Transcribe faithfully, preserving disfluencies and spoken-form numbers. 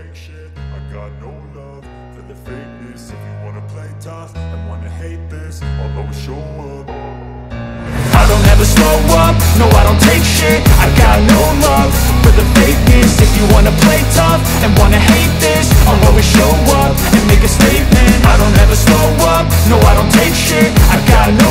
take shit. I got no love for the fakeness. If you wanna play tough and wanna hate this, I'll always show up. I don't ever slow up, no I don't take shit. I got no love for the fakeness. If you wanna play tough and wanna hate this, I'll always show up and make a statement. I don't ever slow up, no I don't take shit. I got no